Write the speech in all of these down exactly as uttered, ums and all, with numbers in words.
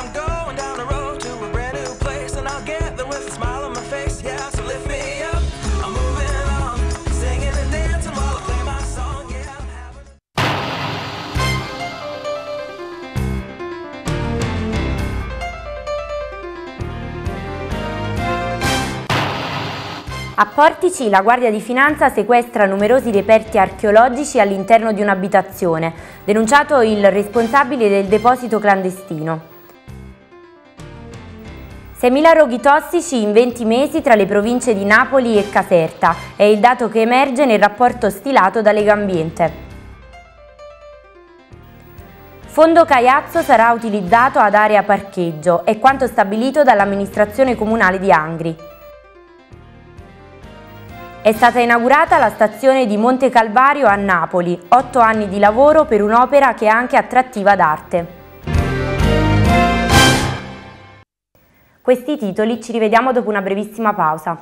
I'm going down the road to a brand new place, and I'll get there with a smile on my face. Yeah, so lift me up. I'm moving on, singing and dancing while I play my song. Yeah, I'm having A Portici la Guardia di Finanza sequestra numerosi reperti archeologici all'interno di un'abitazione, denunciato il responsabile del deposito clandestino. seimila roghi tossici in venti mesi tra le province di Napoli e Caserta è il dato che emerge nel rapporto stilato da Legambiente. Fondo Caiazzo sarà utilizzato ad area parcheggio, è quanto stabilito dall'amministrazione comunale di Angri. È stata inaugurata la stazione di Monte Calvario a Napoli, otto anni di lavoro per un'opera che è anche attrattiva d'arte. Questi titoli ci rivediamo dopo una brevissima pausa.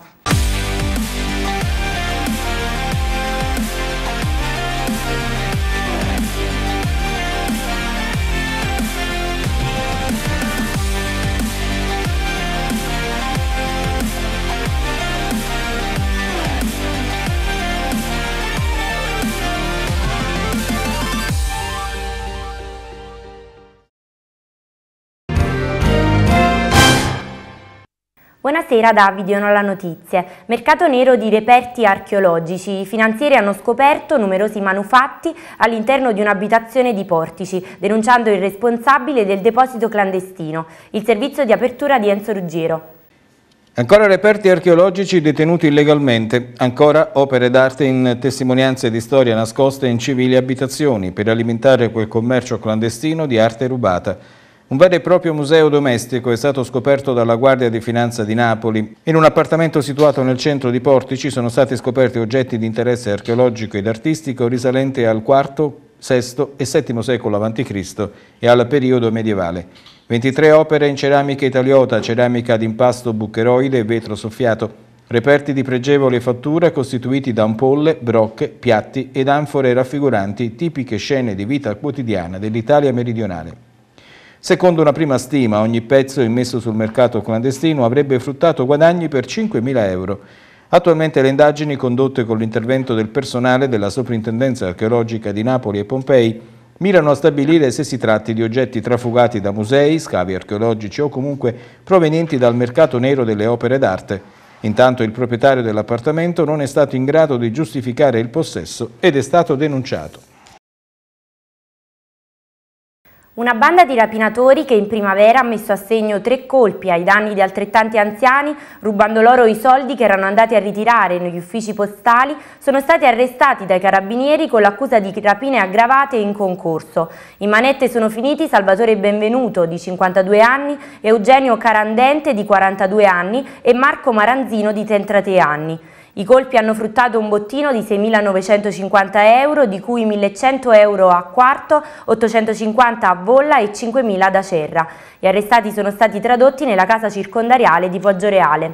Buonasera da Videonola Notizie. Mercato nero di reperti archeologici. I finanzieri hanno scoperto numerosi manufatti all'interno di un'abitazione di Portici, denunciando il responsabile del deposito clandestino. Il servizio di apertura di Enzo Ruggiero. Ancora reperti archeologici detenuti illegalmente, ancora opere d'arte in testimonianze di storia nascoste in civili abitazioni per alimentare quel commercio clandestino di arte rubata. Un vero e proprio museo domestico è stato scoperto dalla Guardia di Finanza di Napoli. In un appartamento situato nel centro di Portici sono stati scoperti oggetti di interesse archeologico ed artistico risalenti al quarto, sesto e settimo secolo avanti Cristo e al periodo medievale. ventitré opere in ceramica italiota, ceramica d'impasto bucheroide e vetro soffiato, reperti di pregevole fattura costituiti da ampolle, brocche, piatti ed anfore raffiguranti tipiche scene di vita quotidiana dell'Italia meridionale. Secondo una prima stima, ogni pezzo immesso sul mercato clandestino avrebbe fruttato guadagni per cinquemila euro. Attualmente le indagini condotte con l'intervento del personale della Soprintendenza Archeologica di Napoli e Pompei mirano a stabilire se si tratti di oggetti trafugati da musei, scavi archeologici o comunque provenienti dal mercato nero delle opere d'arte. Intanto il proprietario dell'appartamento non è stato in grado di giustificare il possesso ed è stato denunciato. Una banda di rapinatori che in primavera ha messo a segno tre colpi ai danni di altrettanti anziani, rubando loro i soldi che erano andati a ritirare negli uffici postali, sono stati arrestati dai carabinieri con l'accusa di rapine aggravate in concorso. In manette sono finiti Salvatore Benvenuto, di cinquantadue anni, Eugenio Carandente, di quarantadue anni, e Marco Maranzino, di trentatré anni. I colpi hanno fruttato un bottino di seimilanovecentocinquanta euro, di cui millecento euro a quarto, ottocentocinquanta a bolla e cinquemila ad Acerra. Gli arrestati sono stati tradotti nella casa circondariale di Poggioreale.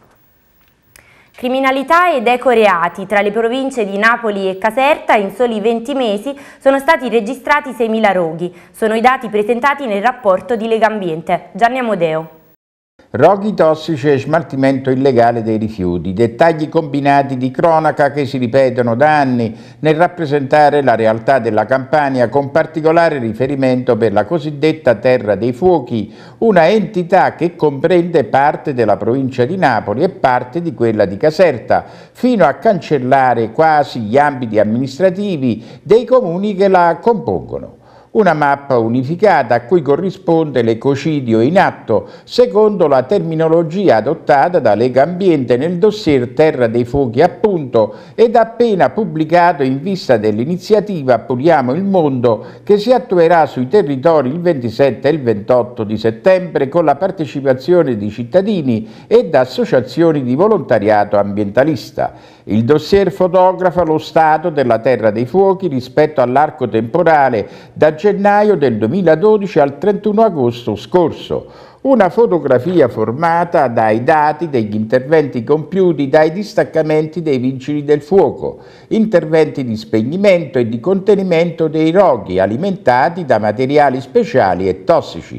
Criminalità ed ecoreati. Tra le province di Napoli e Caserta in soli venti mesi sono stati registrati seimila roghi. Sono i dati presentati nel rapporto di Legambiente. Gianni Amodeo. Roghi tossici e smaltimento illegale dei rifiuti, dettagli combinati di cronaca che si ripetono da anni nel rappresentare la realtà della Campania, con particolare riferimento per la cosiddetta Terra dei Fuochi, una entità che comprende parte della provincia di Napoli e parte di quella di Caserta, fino a cancellare quasi gli ambiti amministrativi dei comuni che la compongono. Una mappa unificata a cui corrisponde l'ecocidio in atto, secondo la terminologia adottata da Legambiente nel dossier Terra dei Fuochi appunto, ed appena pubblicato in vista dell'iniziativa Puliamo il Mondo, che si attuerà sui territori il ventisette e il ventotto di settembre con la partecipazione di cittadini ed associazioni di volontariato ambientalista. Il dossier fotografa lo stato della Terra dei Fuochi rispetto all'arco temporale da gennaio del duemiladodici al trentuno agosto scorso. Una fotografia formata dai dati degli interventi compiuti dai distaccamenti dei vigili del fuoco, interventi di spegnimento e di contenimento dei roghi alimentati da materiali speciali e tossici.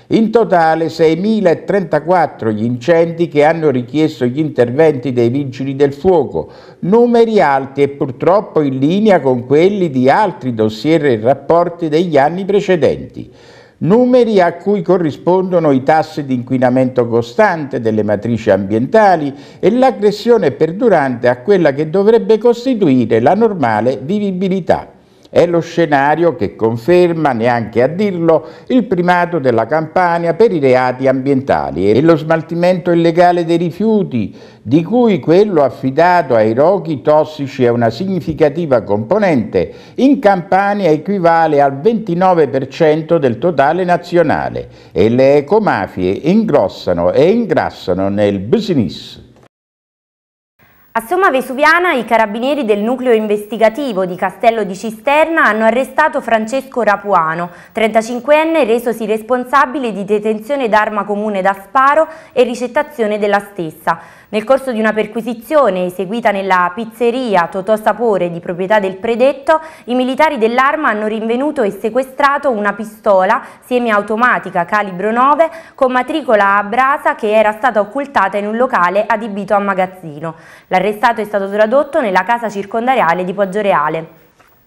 In totale seimilatrentaquattro gli incendi che hanno richiesto gli interventi dei Vigili del Fuoco, numeri alti e purtroppo in linea con quelli di altri dossier e rapporti degli anni precedenti. Numeri a cui corrispondono i tassi di inquinamento costante delle matrici ambientali e l'aggressione perdurante a quella che dovrebbe costituire la normale vivibilità. È lo scenario che conferma, neanche a dirlo, il primato della Campania per i reati ambientali e lo smaltimento illegale dei rifiuti, di cui quello affidato ai roghi tossici è una significativa componente, in Campania equivale al ventinove per cento del totale nazionale e le ecomafie ingrossano e ingrassano nel business. A Somma Vesuviana i carabinieri del nucleo investigativo di Castello di Cisterna hanno arrestato Francesco Rapuano, trentacinquenne, resosi responsabile di detenzione d'arma comune da sparo e ricettazione della stessa. Nel corso di una perquisizione eseguita nella pizzeria Totò Sapore di proprietà del predetto, i militari dell'Arma hanno rinvenuto e sequestrato una pistola semiautomatica calibro nove con matricola a brasa che era stata occultata in un locale adibito a magazzino. L'arrestato è stato tradotto nella casa circondariale di Poggioreale.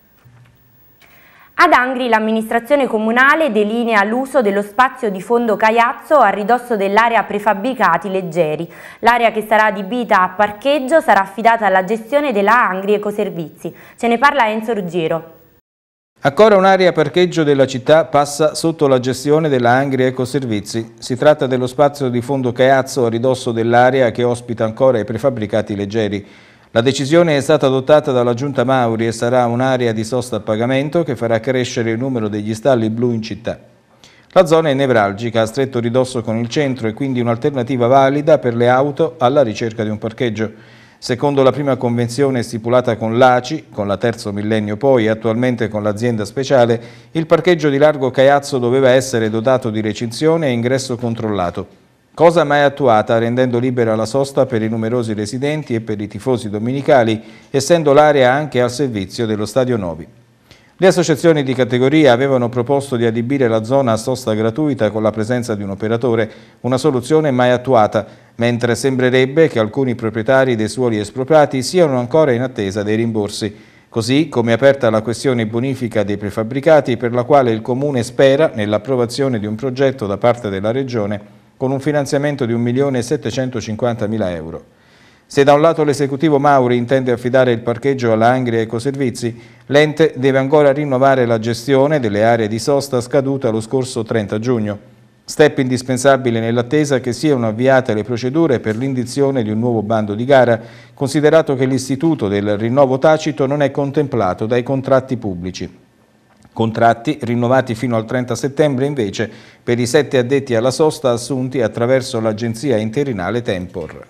Ad Angri l'amministrazione comunale delinea l'uso dello spazio di fondo Caiazzo a ridosso dell'area prefabbricati leggeri. L'area che sarà adibita a parcheggio sarà affidata alla gestione della Angri Ecoservizi. Ce ne parla Enzo Ruggiero. Ancora un'area parcheggio della città passa sotto la gestione della Angri Ecoservizi. Si tratta dello spazio di fondo Caiazzo a ridosso dell'area che ospita ancora i prefabbricati leggeri. La decisione è stata adottata dalla Giunta Mauri e sarà un'area di sosta a pagamento che farà crescere il numero degli stalli blu in città. La zona è nevralgica, a stretto ridosso con il centro e quindi un'alternativa valida per le auto alla ricerca di un parcheggio. Secondo la prima convenzione stipulata con l'A C I, con la Terzo Millennio poi e attualmente con l'azienda speciale, il parcheggio di largo Caiazzo doveva essere dotato di recinzione e ingresso controllato. Cosa mai attuata, rendendo libera la sosta per i numerosi residenti e per i tifosi domenicali, essendo l'area anche al servizio dello Stadio Novi. Le associazioni di categoria avevano proposto di adibire la zona a sosta gratuita con la presenza di un operatore, una soluzione mai attuata, mentre sembrerebbe che alcuni proprietari dei suoli espropriati siano ancora in attesa dei rimborsi. Così come è aperta la questione bonifica dei prefabbricati, per la quale il Comune spera nell'approvazione di un progetto da parte della Regione con un finanziamento di un milione settecentocinquantamila euro. Se da un lato l'esecutivo Mauri intende affidare il parcheggio alla Angri Ecoservizi, l'ente deve ancora rinnovare la gestione delle aree di sosta scaduta lo scorso trenta giugno. Step indispensabile nell'attesa che siano avviate le procedure per l'indizione di un nuovo bando di gara, considerato che l'istituto del rinnovo tacito non è contemplato dai contratti pubblici. Contratti rinnovati fino al trenta settembre invece per i sette addetti alla sosta assunti attraverso l'agenzia interinale Tempor.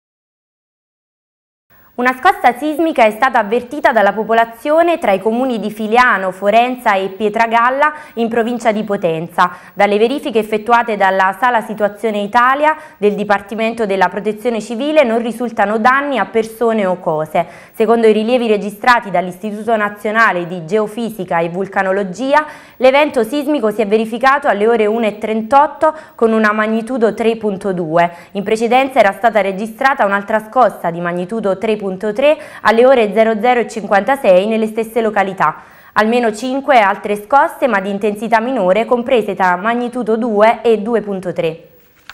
Una scossa sismica è stata avvertita dalla popolazione tra i comuni di Filiano, Forenza e Pietragalla in provincia di Potenza. Dalle verifiche effettuate dalla Sala Situazione Italia del Dipartimento della Protezione Civile non risultano danni a persone o cose. Secondo i rilievi registrati dall'Istituto Nazionale di Geofisica e Vulcanologia, l'evento sismico si è verificato alle ore una e trentotto con una magnitudo tre virgola due. In precedenza era stata registrata un'altra scossa di magnitudo tre virgola tre alle ore zero zero e cinquantasei nelle stesse località. Almeno cinque altre scosse ma di intensità minore comprese tra magnitudo due e due virgola tre.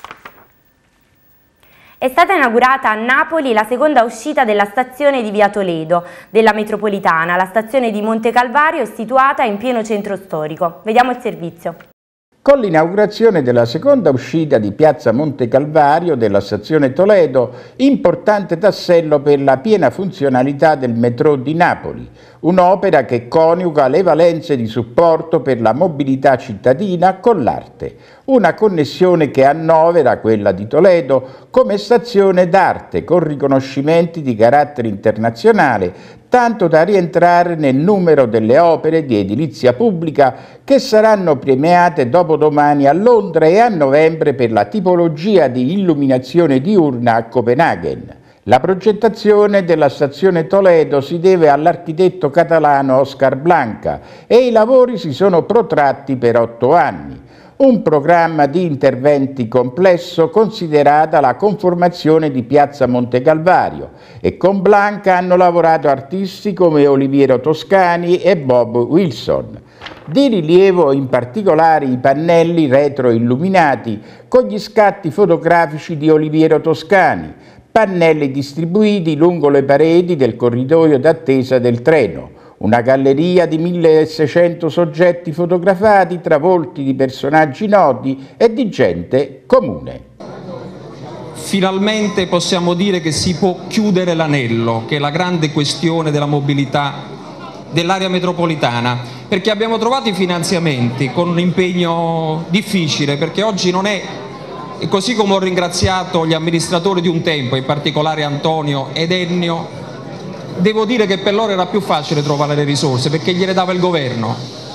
È stata inaugurata a Napoli la seconda uscita della stazione di Via Toledo della metropolitana. La stazione di Monte Calvario è situata in pieno centro storico. Vediamo il servizio. Con l'inaugurazione della seconda uscita di Piazza Monte Calvario della stazione Toledo, importante tassello per la piena funzionalità del metro di Napoli, un'opera che coniuga le valenze di supporto per la mobilità cittadina con l'arte, una connessione che annovera quella di Toledo come stazione d'arte con riconoscimenti di carattere internazionale, tanto da rientrare nel numero delle opere di edilizia pubblica che saranno premiate dopodomani a Londra e a novembre per la tipologia di illuminazione diurna a Copenaghen. La progettazione della stazione Toledo si deve all'architetto catalano Oscar Blanca e i lavori si sono protratti per otto anni. Un programma di interventi complesso considerata la conformazione di Piazza Monte Calvario, e con Blanca hanno lavorato artisti come Oliviero Toscani e Bob Wilson. Di rilievo in particolare i pannelli retro illuminati con gli scatti fotografici di Oliviero Toscani, pannelli distribuiti lungo le pareti del corridoio d'attesa del treno, una galleria di milleseicento soggetti fotografati tra volti di personaggi noti e di gente comune. Finalmente possiamo dire che si può chiudere l'anello, che è la grande questione della mobilità dell'area metropolitana, perché abbiamo trovato i finanziamenti con un impegno difficile, perché oggi non è, e così come ho ringraziato gli amministratori di un tempo, in particolare Antonio ed Ennio, devo dire che per loro era più facile trovare le risorse perché gliele dava il governo.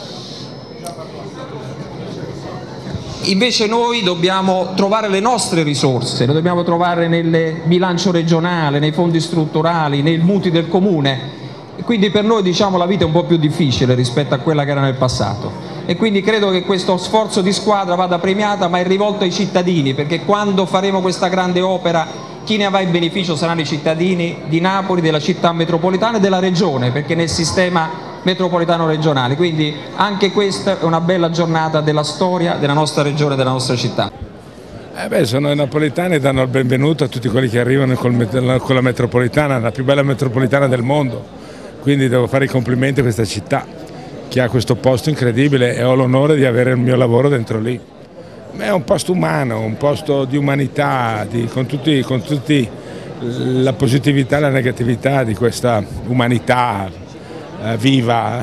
Invece noi dobbiamo trovare le nostre risorse, le dobbiamo trovare nel bilancio regionale, nei fondi strutturali, nei mutui del comune. E quindi per noi, diciamo, la vita è un po' più difficile rispetto a quella che era nel passato, e quindi credo che questo sforzo di squadra vada premiata, ma è rivolto ai cittadini, perché quando faremo questa grande opera chi ne avrà il beneficio saranno i cittadini di Napoli, della città metropolitana e della regione, perché nel sistema metropolitano regionale. Quindi anche questa è una bella giornata della storia della nostra regione e della nostra città. Eh beh, sono i napoletani e danno il benvenuto a tutti quelli che arrivano col, con la metropolitana, la più bella metropolitana del mondo. Quindi devo fare i complimenti a questa città che ha questo posto incredibile, e ho l'onore di avere il mio lavoro dentro lì. È un posto umano, un posto di umanità, di, con, tutti, con tutti la positività e la negatività di questa umanità eh, viva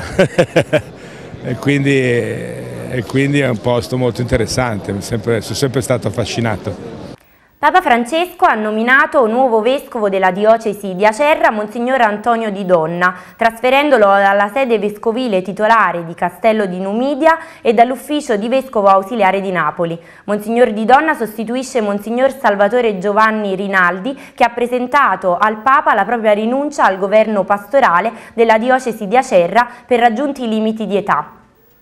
e, quindi, e quindi è un posto molto interessante, sempre, sono sempre stato affascinato. Papa Francesco ha nominato nuovo vescovo della diocesi di Acerra Monsignor Antonio Di Donna, trasferendolo dalla sede vescovile titolare di Castello di Numidia e dall'ufficio di vescovo ausiliare di Napoli. Monsignor Di Donna sostituisce Monsignor Salvatore Giovanni Rinaldi, che ha presentato al Papa la propria rinuncia al governo pastorale della diocesi di Acerra per raggiunti i limiti di età.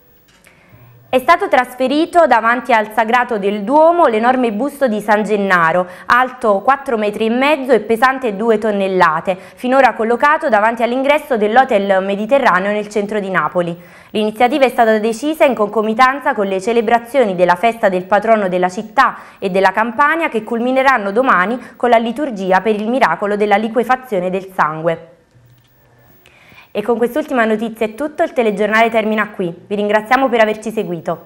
È stato trasferito davanti al Sagrato del Duomo l'enorme busto di San Gennaro, alto quattro metri e mezzo e pesante due tonnellate, finora collocato davanti all'ingresso dell'Hotel Mediterraneo nel centro di Napoli. L'iniziativa è stata decisa in concomitanza con le celebrazioni della festa del patrono della città e della Campania, che culmineranno domani con la liturgia per il miracolo della liquefazione del sangue. E con quest'ultima notizia è tutto, il telegiornale termina qui. Vi ringraziamo per averci seguito.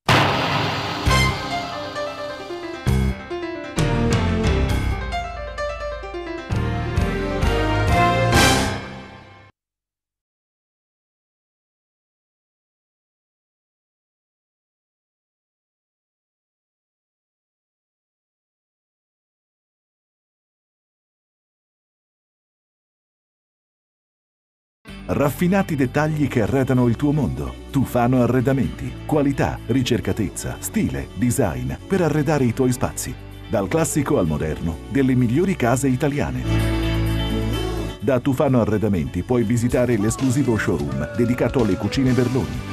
Raffinati dettagli che arredano il tuo mondo. Tufano Arredamenti. Qualità, ricercatezza, stile, design per arredare i tuoi spazi. Dal classico al moderno, delle migliori case italiane. Da Tufano Arredamenti puoi visitare l'esclusivo showroom dedicato alle cucine Berloni.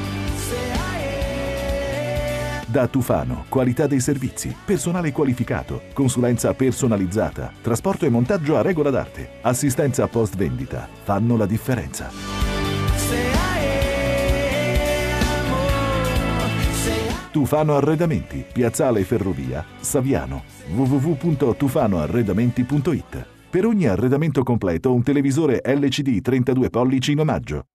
Da Tufano, qualità dei servizi, personale qualificato, consulenza personalizzata, trasporto e montaggio a regola d'arte, assistenza post vendita, fanno la differenza. Tufano Arredamenti, Piazzale Ferrovia, Saviano, w w w punto tufano arredamenti punto it. Per ogni arredamento completo un televisore L C D trentadue pollici in omaggio.